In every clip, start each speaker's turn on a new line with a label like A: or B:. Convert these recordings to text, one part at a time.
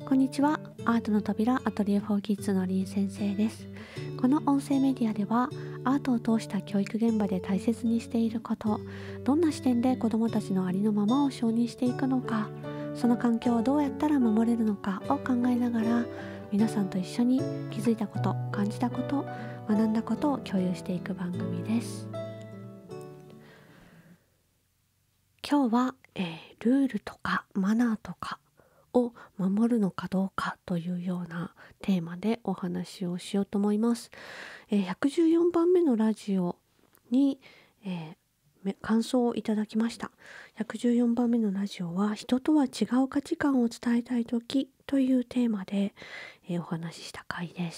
A: こんにちは。アートの扉アトリエ4キッズのりん先生です。この音声メディアではアートを通した教育現場で大切にしていること、どんな視点で子どもたちのありのままを承認していくのか、その環境をどうやったら守れるのかを考えながら、皆さんと一緒に気づいたこと、感じたこと、学んだことを共有していく番組です。今日は、ルールとかマナーとかを守るのかどうかというようなテーマでお話をしようと思います。114番目のラジオに、感想をいただきました。114番目のラジオは人とは違う価値観を伝えたいときというテーマで、お話しした回です。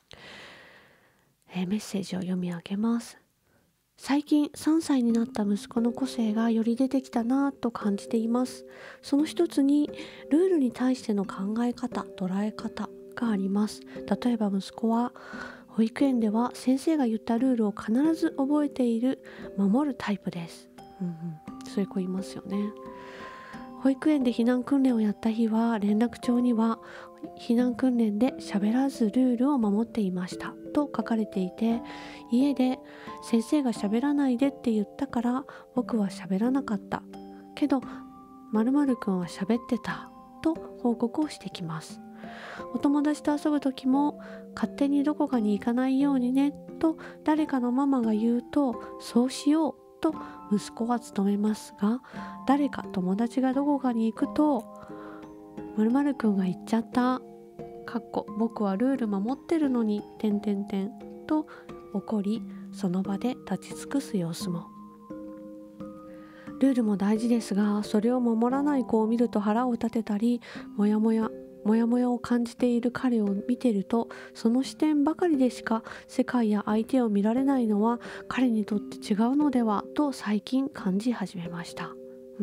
A: メッセージを読み上げます。最近3歳になった息子の個性がより出てきたなぁと感じています。その一つにルールに対しての考え方、捉え方があります。例えば息子は保育園では先生が言ったルールを必ず覚えている、守るタイプです。そういう子いますよね。保育園で避難訓練をやった日は連絡帳には避難訓練で喋らずルールを守っていましたと書かれていて、家で先生が喋らないでって言ったから僕は喋らなかったけど〇〇くんは喋ってたと報告をしてきます。お友達と遊ぶ時も勝手にどこかに行かないようにねと誰かのママが言うと、そうしようと息子は努めますが、誰か友達がどこかに行くと〇〇くんが言っちゃった僕はルール守ってるのにと怒り、その場で立ち尽くす様子も。ルールも大事ですが、それを守らない子を見ると腹を立てたり、もやもやを感じている彼を見てると、その視点ばかりでしか世界や相手を見られないのは彼にとって違うのではと最近感じ始めました。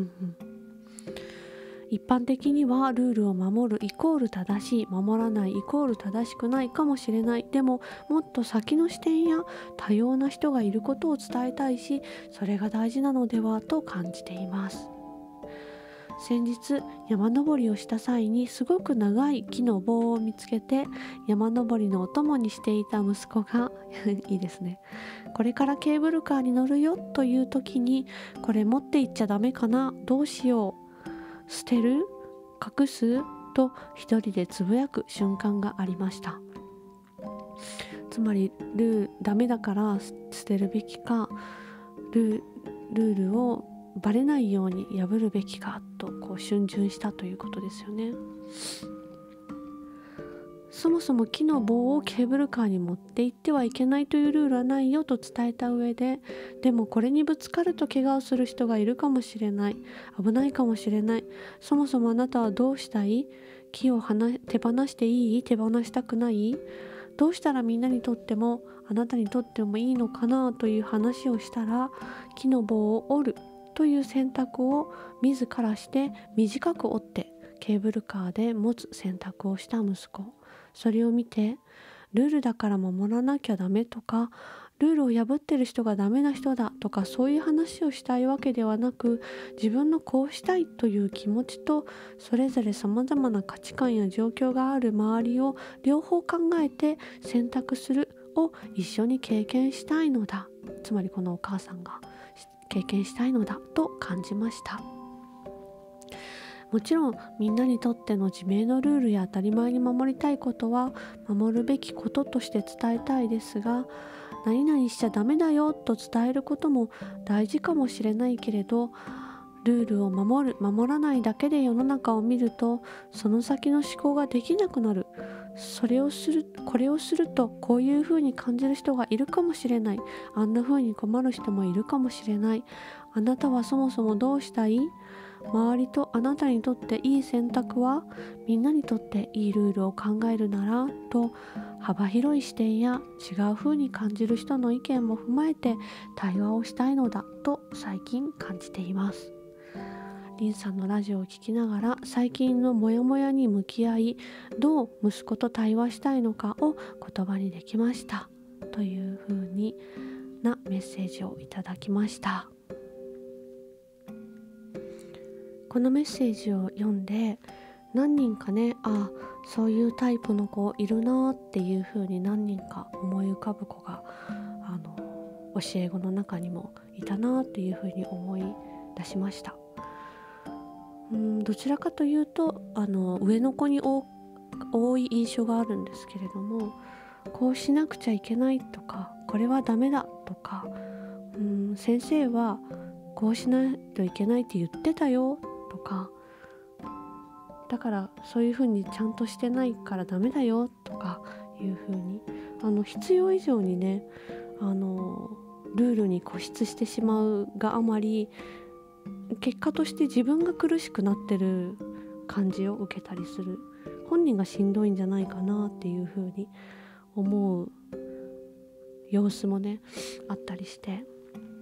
A: 一般的にはルールを守るイコール正しい、守らないイコール正しくないかもしれない。でももっと先の視点や多様な人がいることを伝えたいし、それが大事なのではと感じています。先日山登りをした際にすごく長い木の棒を見つけて、山登りのお供にしていた息子がいいですね、これからケーブルカーに乗るよという時に、これ持って行っちゃダメかな、どうしよう、捨てる、隠すと一人でつぶやく瞬間がありました。つまりダメだから捨てるべきか、ルールをバレないように破るべきかと逡巡したということですよね。そもそも木の棒をケーブルカーに持って行ってはいけないというルールはないよと伝えた上で、でもこれにぶつかると怪我をする人がいるかもしれない、危ないかもしれない、そもそもあなたはどうしたい、木を手放していい、手放したくない、どうしたらみんなにとってもあなたにとってもいいのかなという話をしたら、木の棒を折るという選択を自らして短く折ってケーブルカーで持つ選択をした息子。それを見て、ルールだから守らなきゃダメとか、ルールを破ってる人がダメな人だとか、そういう話をしたいわけではなく、自分のこうしたいという気持ちと、それぞれ様々な価値観や状況がある周りを両方考えて選択するを一緒に経験したいのだ。つまりこのお母さんが経験したいのだと感じました。もちろんみんなにとっての自明のルールや当たり前に守りたいことは守るべきこととして伝えたいですが、何々しちゃダメだよと伝えることも大事かもしれないけれど、ルールを守る守らないだけで世の中を見ると、その先の思考ができなくなる。これをするとこういうふうに感じる人がいるかもしれない、あんなふうに困る人もいるかもしれない、あなたはそもそもどうしたい、周りとあなたにとっていい選択は、みんなにとっていいルールを考えるならと、幅広い視点や違う風に感じる人の意見も踏まえて対話をしたいのだと最近感じています。りんさんのラジオを聞きながら、最近のモヤモヤに向き合い、どう息子と対話したいのかを言葉にできましたという風なメッセージをいただきました。このメッセージを読んで、 何人かね、そういうタイプの子いるなっていう風に何人か思い浮かぶ子が教え子の中にもいたなっていう風に思い出しました。どちらかというと上の子に多い印象があるんですけれども、こうしなくちゃいけないとか、これはダメだとか、先生はこうしないといけないって言ってたよとか、だからそういうふうにちゃんとしてないからダメだよとかいうふうに必要以上にねルールに固執してしまうがあまり、結果として自分が苦しくなってる感じを受けたりする、本人がしんどいんじゃないかなっていうふうに思う様子もねあったりして、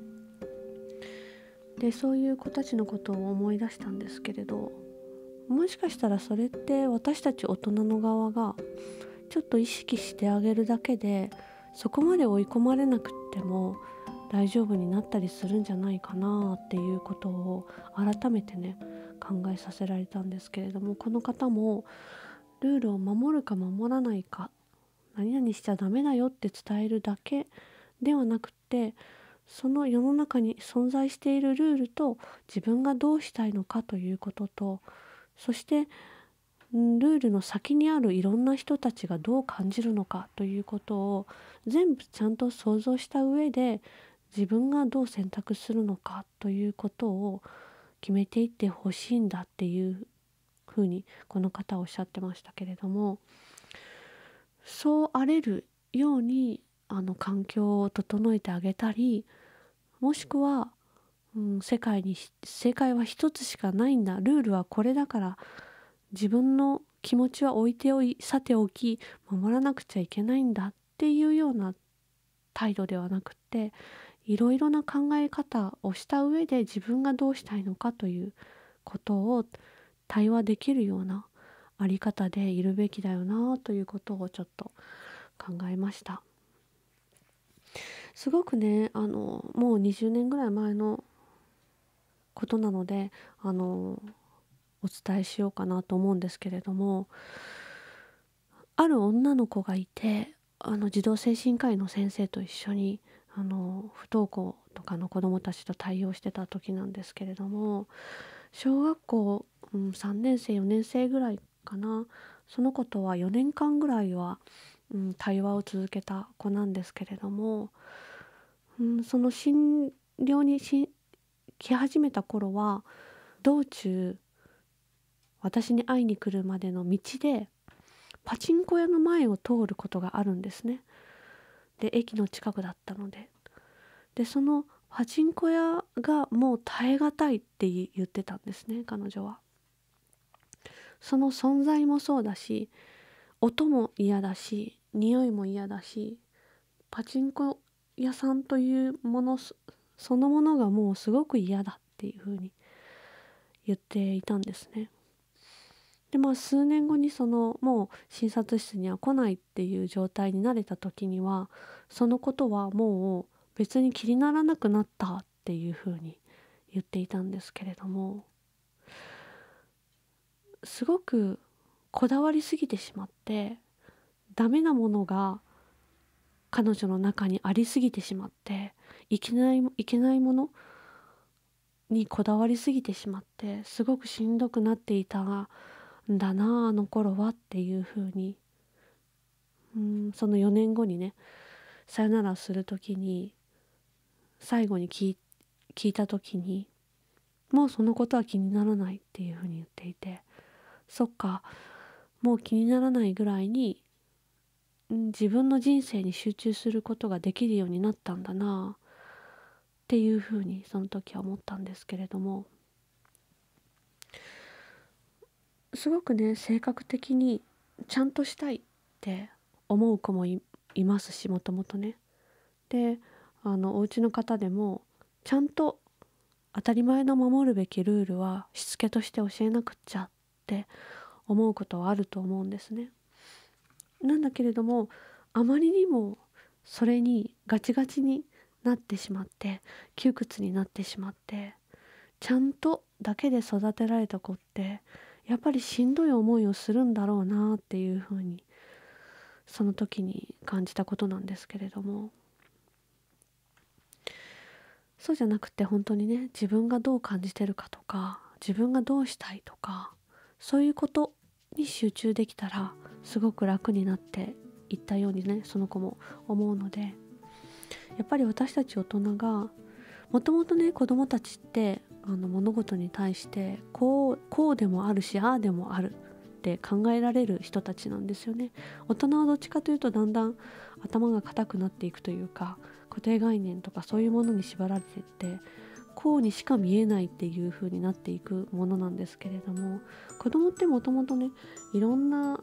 A: でそういう子たちのことを思い出したんですけれど、もしかしたらそれって私たち大人の側がちょっと意識してあげるだけで、そこまで追い込まれなくっても大丈夫になったりするんじゃないかなっていうことを改めてね考えさせられたんですけれども、この方もルールを守るか守らないか、何々しちゃダメだよって伝えるだけではなくって、その世の中に存在しているルールと自分がどうしたいのかということと、そしてルールの先にあるいろんな人たちがどう感じるのかということを全部ちゃんと想像した上で、自分がどう選択するのかということを決めていってほしいんだっていうふうにこの方はおっしゃってましたけれども、そうあれるように環境を整えてあげたり、もしくは、世界は一つしかないんだ、ルールはこれだから自分の気持ちはさておき守らなくちゃいけないんだっていうような態度ではなくて、いろいろな考え方をした上で自分がどうしたいのかということを対話できるようなあり方でいるべきだよなということをちょっと考えました。すごくねもう20年ぐらい前のことなのでお伝えしようかなと思うんですけれども、ある女の子がいて、児童精神科医の先生と一緒に不登校とかの子どもたちと対応してた時なんですけれども、小学校、3年生4年生ぐらいかな、その子とは4年間ぐらいは、対話を続けた子なんですけれども、その診療に来始めた頃は、道中私に会いに来るまでの道でパチンコ屋の前を通ることがあるんですね。で駅の近くだったので、そのパチンコ屋がもう耐え難いって言ってたんですね、彼女は。その存在もそうだし、音も嫌だし、匂いも嫌だし、パチンコ屋さんというものそのものがもうすごく嫌だっていうふうに言っていたんですね。で数年後にもう診察室には来ないっていう状態になれた時には、そのことはもう別に気にならなくなったっていうふうに言っていたんですけれども、すごくこだわりすぎてしまって、ダメなものが彼女の中にありすぎてしまって、いけないものにこだわりすぎてしまって、すごくしんどくなっていたんだなあの頃はっていうふうに、その4年後にねさよならする時に最後に聞いた時に、もうそのことは気にならないっていうふうに言っていて、そっか、もう気にならないぐらいに、自分の人生に集中することができるようになったんだなっていうふうにその時は思ったんですけれども、すごくね性格的にちゃんとしたいって思う子もいますし、もともとね。でお家の方でもちゃんと当たり前の守るべきルールはしつけとして教えなくっちゃって思うことはあると思うんですね。なんだけれども、あまりにもそれにガチガチになってしまって、窮屈になってしまって、ちゃんとだけで育てられた子ってやっぱりしんどい思いをするんだろうなっていうふうにその時に感じたことなんですけれども、そうじゃなくて本当にね、自分がどう感じてるかとか、自分がどうしたいとか、そういうことに集中できたらすごく楽になっていったようにね、その子も思うので、やっぱり私たち大人がもともとね、子供たちって物事に対してこうでもあるし、ああでもあるって考えられる人たちなんですよね。大人はどっちかというとだんだん頭が固くなっていくというか、固定概念とかそういうものに縛られていって、こうにしか見えないっていう風になっていくものなんですけれども、子供ってもともとね、いろんな、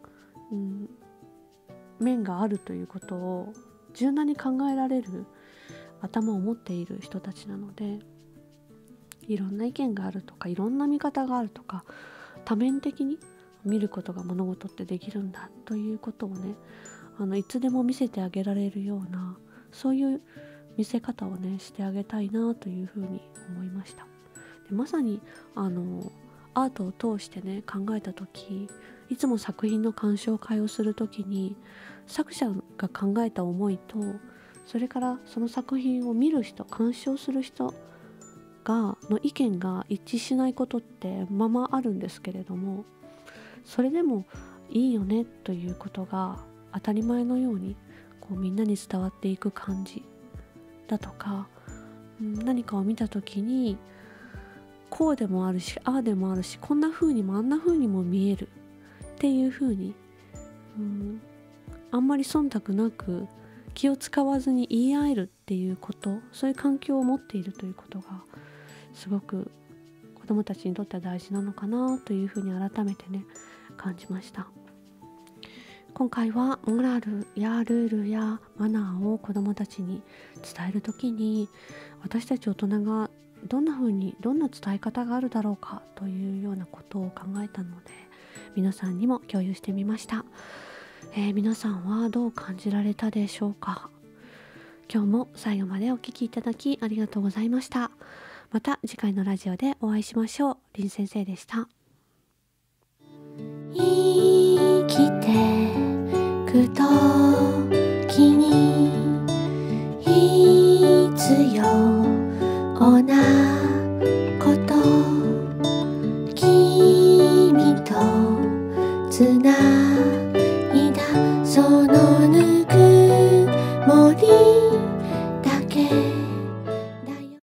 A: 面があるということを柔軟に考えられる頭を持っている人たちなので、いろんな意見があるとか、いろんな見方があるとか、多面的に見ることが物事ってできるんだということをね、いつでも見せてあげられるような、そういう見せ方をねしてあげたいなというふうに思いました。でまさにアートを通してね考えた時、いつも作品の鑑賞会をする時に作者が考えた思いと、それからその作品を見る人、鑑賞する人の意見が一致しないことってままあるんですけれども、それでもいいよねということが当たり前のようにこうみんなに伝わっていく感じだとか、何かを見た時にこうでもあるし、ああでもあるし、こんな風にもあんな風にも見えるっていう風に、あんまり忖度なく気を使わずに言い合えるっていうこと、そういう環境を持っているということがすごく子どもたちにとっては大事なのかなというふうに改めてね感じました。今回はモラルやルールやマナーを子どもたちに伝えるときに、私たち大人がどんな伝え方があるだろうかというようなことを考えたので、皆さんにも共有してみました。皆さんはどう感じられたでしょうか。今日も最後までお聞きいただきありがとうございました。また次回のラジオでお会いしましょう。林先生でした。